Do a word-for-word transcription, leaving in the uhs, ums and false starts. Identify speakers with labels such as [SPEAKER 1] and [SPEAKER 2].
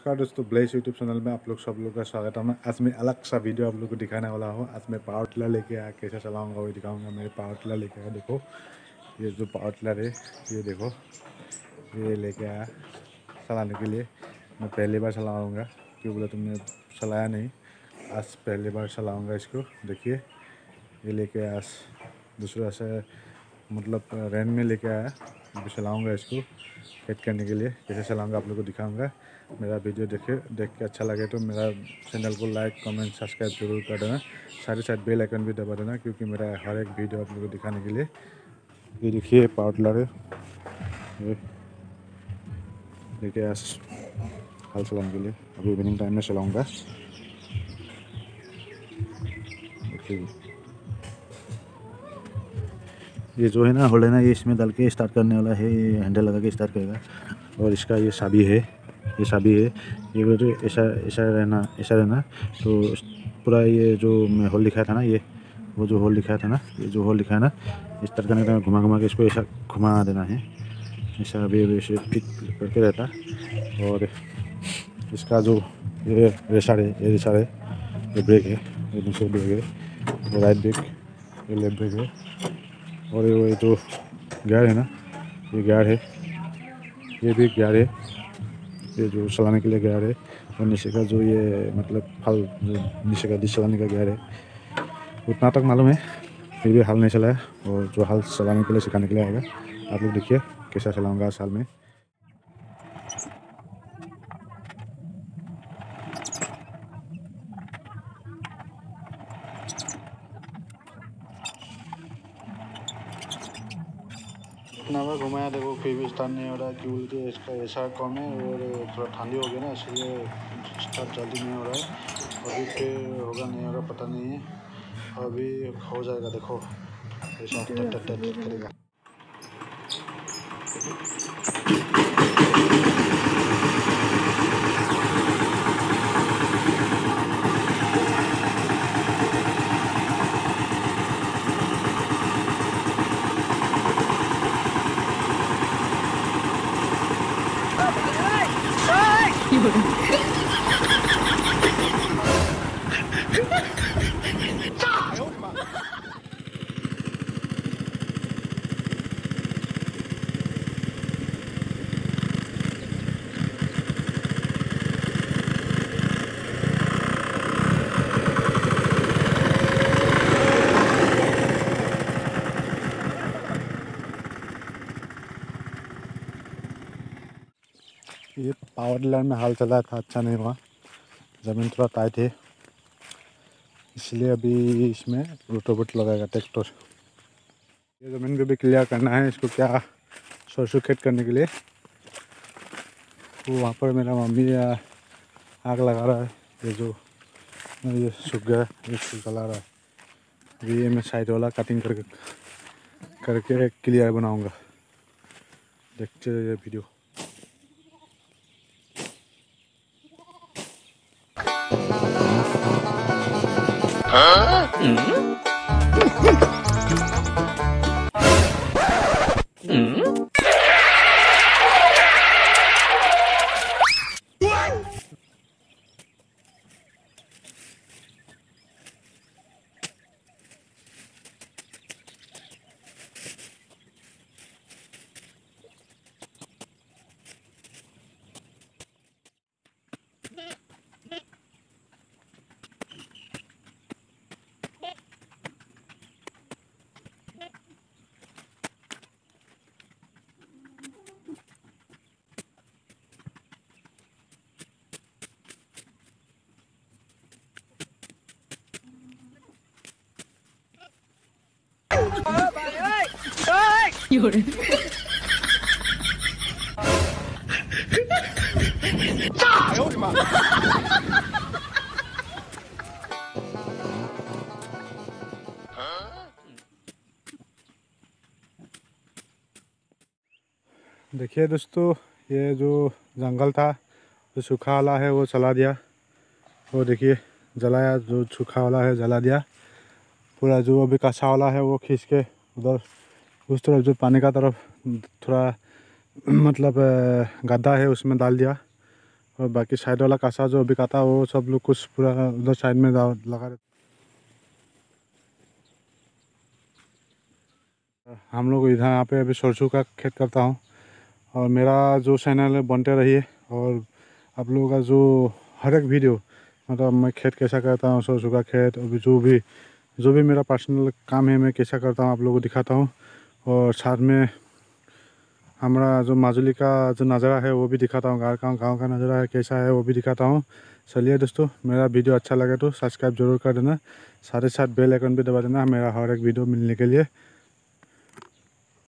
[SPEAKER 1] नमस्कार दोस्तों, bless YouTube channel में आप लोग सब लोग का स्वागत है। मैं आज मैं अलग सा वीडियो आप लोग को दिखाने वाला हूँ। आज मैं पावर टिलर लेके आया, कैसे चलाऊंगा वो दिखाऊंगा। मेरे पावर टिलर लेके आया, देखो ये जो पावर टिलर है, ये देखो ये लेके आया चलाने के लिए। मैं पहली बार चलाऊँगा, क्यों बोला तुमने चलाया नहीं, आज पहली बार चलाऊँगा इसको। देखिए ये लेके आया, दूसरा से मतलब रेन में लेके आया, अभी चलाऊँगा इसको हिट करने के लिए। कैसे चलाऊँगा आप लोग को दिखाऊँगा। मेरा वीडियो देखे देख के अच्छा लगे तो मेरा चैनल को लाइक कमेंट सब्सक्राइब जरूर कर देना, साथ ही साथ बेल आइकन भी दबा देना, क्योंकि मेरा हर एक वीडियो आप लोग को दिखाने के लिए। ये देखिए पावर टिलर है, ये देखिए हल चलाने के लिए। अभी इवनिंग टाइम में चलाऊँगा। देखिए ये जो है ना होल्डर ना, ये इसमें डाल के स्टार्ट करने वाला है। ये हैंडल लगा के स्टार्ट करेगा, और इसका ये चाबी है, ये चाबी है। ये बोलते ऐसा ऐसा रहना ऐसा रहना तो पूरा ये जो मैं होल लिखाया था ना, ये वो जो होल लिखाया था ना, ये जो होल लिखा है ना, स्टार्ट करने का घुमा घुमा के इसको ऐसा घुमा देना है। ऐसा अभी अभी ऐसे फिट करके रहता। और इसका जो ये रेसर है, ये रेसर है, ये ब्रेक है, ये दूसरे ब्रेक है, ये राइट ब्रेक, ये लेफ्ट ब्रेक है। और ये जो गियर है ना, ये गियर है, ये भी गियर है, ये जो चलाने के लिए गियर है। और नीचे का जो ये मतलब हल जो नीचे का डिश चलाने का गियर है, उतना तक मालूम है, फिर भी हल नहीं चलाया। और जो हल चलाने के लिए सिखाने के लिए आएगा, आप लोग देखिए कैसा चलाऊँगा साल में। इतना बार घुमाया देखो, फिर भी स्टार्ट नहीं हो रहा है। क्यों बोलते इसका ऐसा कम है, और थोड़ा ठंडी हो गया ना, इसलिए स्टार्ट जल्दी नहीं हो रहा है। अभी फिर होगा नहीं होगा पता नहीं है, अभी हो जाएगा। देखो ऐसा करेगा। ये पावर टिलर में हाल चला था, अच्छा नहीं हुआ, ज़मीन थोड़ा टाइट है, इसलिए अभी इसमें रोटोवेटर लगाएगा ट्रैक्टर। ये ज़मीन को भी क्लियर करना है, इसको क्या सरसों खेत करने के लिए। वो वहाँ पर मेरा मम्मी आग लगा रहा है, ये जो ये सूख गया, ये जला रहा है। अभी ये मैं साइड वाला कटिंग करके करके क्लियर बनाऊँगा, देखते ये वीडियो। हाँ? देखिए दोस्तों, ये जो जंगल था जो सूखा वाला है वो चला दिया। वो देखिए जलाया, जो सूखा वाला है जला दिया। पूरा जो अभी कच्चा वाला है वो खींच के उधर उस तरफ जो पानी का तरफ थोड़ा मतलब गड्ढा है उसमें डाल दिया।
[SPEAKER 2] और बाकी साइड वाला कासा जो अभी काटा वो सब लोग कुछ पूरा उधर साइड में लगा देते। हम लोग इधर यहाँ पे अभी सरसों का खेत करता हूँ और मेरा जो चैनल है बनते रहिए। और आप लोगों का जो हर एक वीडियो मतलब मैं खेत कैसा करता हूँ, सरसों का खेत, अभी जो भी जो भी मेरा पर्सनल काम है मैं कैसा करता हूँ आप लोगों को दिखाता हूँ। और साथ में हमारा जो माजुली का जो नज़ारा है वो भी दिखाता हूँ, गाँव का गाँव का नज़ारा है कैसा है वो भी दिखाता हूँ। चलिए दोस्तों, मेरा वीडियो अच्छा लगे तो सब्सक्राइब जरूर कर देना, साथ ही साथ बेल आइकन भी दबा देना मेरा हर एक वीडियो मिलने के लिए।